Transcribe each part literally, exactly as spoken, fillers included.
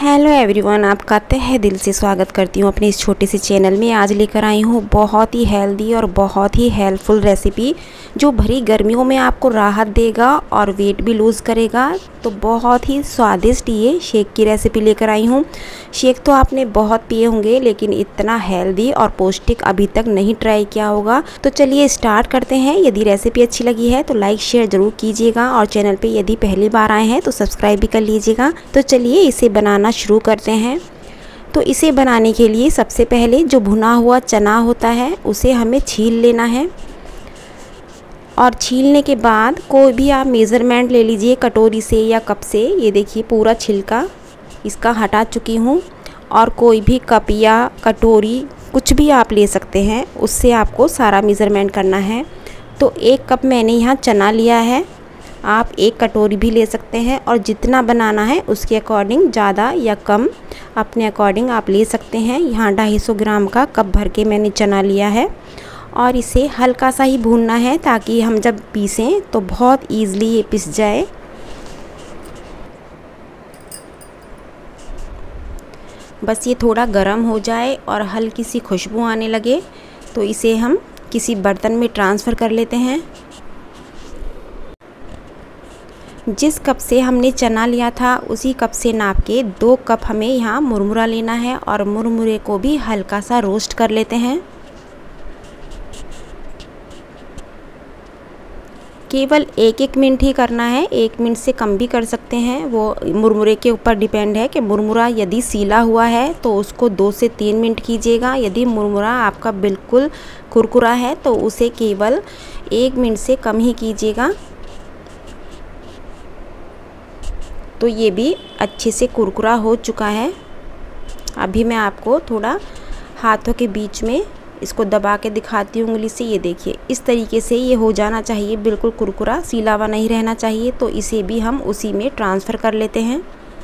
Hello everyone, आपका तहे दिल से स्वागत करती हूँ अपने इस छोटे से चैनल में। आज लेकर आई हूँ बहुत ही हेल्दी और बहुत ही हेल्पफुल रेसिपी जो भरी गर्मियों में आपको राहत देगा और वेट भी लूज़ करेगा। तो बहुत ही स्वादिष्ट ये शेक की रेसिपी लेकर आई हूँ। शेक तो आपने बहुत पिए होंगे, लेकिन इतना हेल्दी और पौष्टिक अभी तक नहीं ट्राई किया होगा। तो चलिए स्टार्ट करते हैं। यदि रेसिपी अच्छी लगी है तो लाइक शेयर ज़रूर कीजिएगा और चैनल पे यदि पहली बार आए हैं तो सब्सक्राइब भी कर लीजिएगा। तो चलिए इसे बनाना शुरू करते हैं। तो इसे बनाने के लिए सबसे पहले जो भुना हुआ चना होता है उसे हमें छील लेना है। और छीलने के बाद कोई भी आप मेज़रमेंट ले लीजिए, कटोरी से या कप से। ये देखिए पूरा छिलका इसका हटा चुकी हूँ। और कोई भी कप या कटोरी कुछ भी आप ले सकते हैं, उससे आपको सारा मेज़रमेंट करना है। तो एक कप मैंने यहाँ चना लिया है, आप एक कटोरी भी ले सकते हैं। और जितना बनाना है उसके अकॉर्डिंग ज़्यादा या कम अपने अकॉर्डिंग आप ले सकते हैं। यहाँ ढाई सौ ग्राम का कप भर के मैंने चना लिया है। और इसे हल्का सा ही भूनना है ताकि हम जब पीसें तो बहुत ईज़िली ये पिस जाए। बस ये थोड़ा गर्म हो जाए और हल्की सी खुशबू आने लगे तो इसे हम किसी बर्तन में ट्रांसफ़र कर लेते हैं। जिस कप से हमने चना लिया था उसी कप से नाप के दो कप हमें यहाँ मुरमुरा लेना है। और मुरमुरे को भी हल्का सा रोस्ट कर लेते हैं। केवल एक एक मिनट ही करना है, एक मिनट से कम भी कर सकते हैं। वो मुरमुरे के ऊपर डिपेंड है कि मुरमुरा यदि सीला हुआ है तो उसको दो से तीन मिनट कीजिएगा। यदि मुरमुरा आपका बिल्कुल कुरकुरा है तो उसे केवल एक मिनट से कम ही कीजिएगा। तो ये भी अच्छे से कुरकुरा हो चुका है। अभी मैं आपको थोड़ा हाथों के बीच में इसको दबा के दिखाती हूँ उंगली से। ये देखिए इस तरीके से ये हो जाना चाहिए, बिल्कुल कुरकुरा, सीला हुआ नहीं रहना चाहिए। तो इसे भी हम उसी में ट्रांसफ़र कर लेते हैं।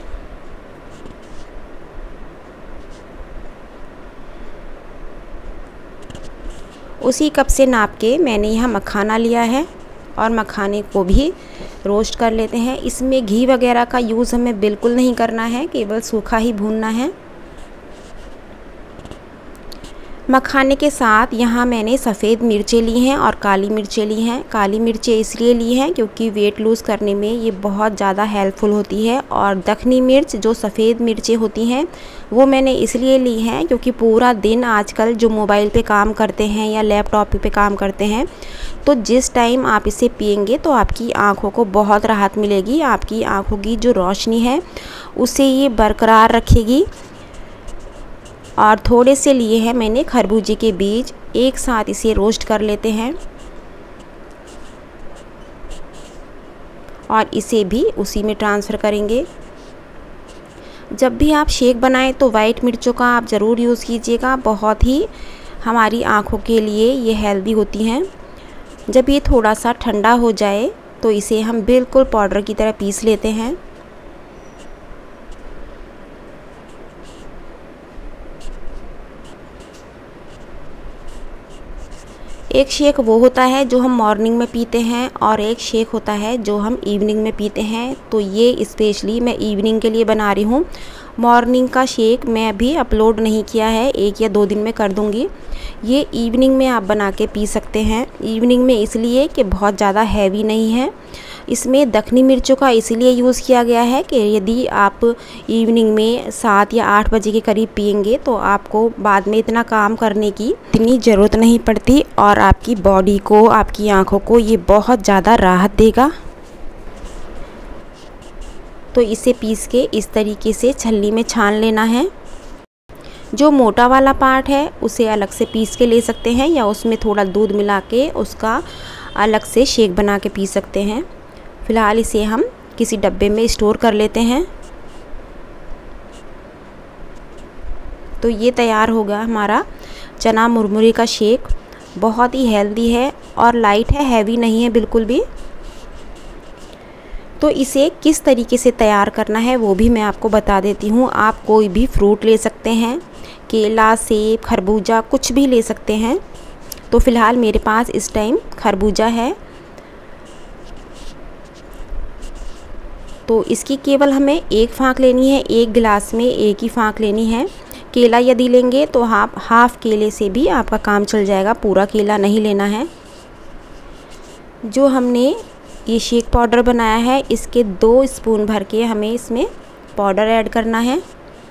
उसी कप से नाप के मैंने यहाँ मखाना लिया है और मखाने को भी रोस्ट कर लेते हैं। इसमें घी वगैरह का यूज़ हमें बिल्कुल नहीं करना है, केवल सूखा ही भूनना है। मखाने के साथ यहाँ मैंने सफ़ेद मिर्चें ली हैं और काली मिर्चें ली हैं। काली मिर्चें इसलिए ली हैं क्योंकि वेट लूज़ करने में ये बहुत ज़्यादा हेल्पफुल होती है। और दखनी मिर्च जो सफ़ेद मिर्चें होती हैं वो मैंने इसलिए ली हैं क्योंकि पूरा दिन आजकल जो मोबाइल पे काम करते हैं या लैपटॉप पे काम करते हैं, तो जिस टाइम आप इसे पिएंगे तो आपकी आँखों को बहुत राहत मिलेगी। आपकी आँखों की जो रोशनी है उसे ये बरकरार रखेगी। और थोड़े से लिए हैं मैंने खरबूजे के बीज, एक साथ इसे रोस्ट कर लेते हैं। और इसे भी उसी में ट्रांसफ़र करेंगे। जब भी आप शेक बनाएं तो वाइट मिर्चों का आप ज़रूर यूज़ कीजिएगा, बहुत ही हमारी आँखों के लिए ये हेल्दी होती हैं। जब ये थोड़ा सा ठंडा हो जाए तो इसे हम बिल्कुल पाउडर की तरह पीस लेते हैं। एक शेक वो होता है जो हम मॉर्निंग में पीते हैं और एक शेक होता है जो हम इवनिंग में पीते हैं। तो ये स्पेशली मैं इवनिंग के लिए बना रही हूँ। मॉर्निंग का शेक मैं अभी अपलोड नहीं किया है, एक या दो दिन में कर दूँगी। ये इवनिंग में आप बना के पी सकते हैं। इवनिंग में इसलिए कि बहुत ज़्यादा हैवी नहीं है। इसमें दखनी मिर्चों का इसलिए यूज़ किया गया है कि यदि आप इवनिंग में सात या आठ बजे के करीब पिएंगे तो आपको बाद में इतना काम करने की इतनी ज़रूरत नहीं पड़ती और आपकी बॉडी को, आपकी आँखों को ये बहुत ज़्यादा राहत देगा। तो इसे पीस के इस तरीके से छलनी में छान लेना है। जो मोटा वाला पार्ट है उसे अलग से पीस के ले सकते हैं या उसमें थोड़ा दूध मिला के उसका अलग से शेक बना के पी सकते हैं। फ़िलहाल इसे हम किसी डब्बे में स्टोर कर लेते हैं। तो ये तैयार होगा हमारा चना मुरमुरे का शेक। बहुत ही हेल्दी है और लाइट है, हैवी नहीं है बिल्कुल भी। तो इसे किस तरीके से तैयार करना है वो भी मैं आपको बता देती हूँ। आप कोई भी फ्रूट ले सकते हैं, केला, सेब, खरबूजा, कुछ भी ले सकते हैं। तो फ़िलहाल मेरे पास इस टाइम खरबूजा है। तो इसकी केवल हमें एक फाँक लेनी है, एक गिलास में एक ही फाँक लेनी है। केला यदि लेंगे तो आप हाफ केले से भी आपका काम चल जाएगा, पूरा केला नहीं लेना है। जो हमने ये शेक पाउडर बनाया है इसके दो स्पून भर के हमें इसमें पाउडर ऐड करना है।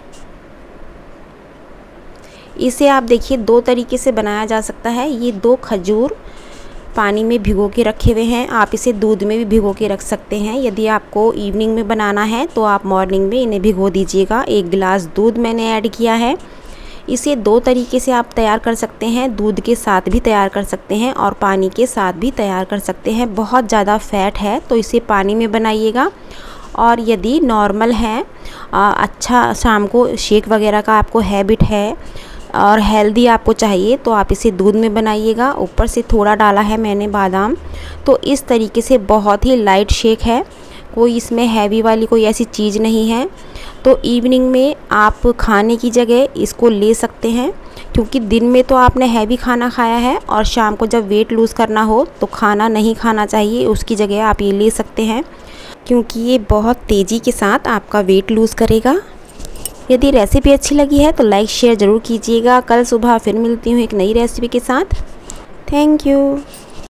इसे आप देखिए दो तरीके से बनाया जा सकता है। ये दो खजूर पानी में भिगो के रखे हुए हैं, आप इसे दूध में भी भिगो के रख सकते हैं। यदि आपको इवनिंग में बनाना है तो आप मॉर्निंग में इन्हें भिगो दीजिएगा। एक गिलास दूध मैंने ऐड किया है। इसे दो तरीके से आप तैयार कर सकते हैं, दूध के साथ भी तैयार कर सकते हैं और पानी के साथ भी तैयार कर सकते हैं। बहुत ज़्यादा फैट है तो इसे पानी में बनाइएगा, और यदि नॉर्मल है, अच्छा शाम को शेक वगैरह का आपको हैबिट है और हेल्दी आपको चाहिए तो आप इसे दूध में बनाइएगा। ऊपर से थोड़ा डाला है मैंने बादाम। तो इस तरीके से बहुत ही लाइट शेक है, कोई इसमें हैवी वाली कोई ऐसी चीज़ नहीं है। तो इवनिंग में आप खाने की जगह इसको ले सकते हैं, क्योंकि दिन में तो आपने हैवी खाना खाया है और शाम को जब वेट लूज़ करना हो तो खाना नहीं खाना चाहिए, उसकी जगह आप ये ले सकते हैं, क्योंकि ये बहुत तेज़ी के साथ आपका वेट लूज़ करेगा। यदि रेसिपी अच्छी लगी है तो लाइक शेयर ज़रूर कीजिएगा। कल सुबह फिर मिलती हूँ एक नई रेसिपी के साथ। Thank you.